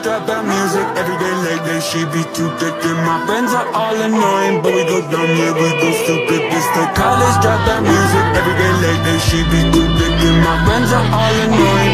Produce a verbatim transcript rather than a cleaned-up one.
drop that music every day late day. She be too thick and my friends are all annoying, but we go dumb, yeah, we go stupid. This the college, drop that music every day late day. She be too thick and my friends are all annoying.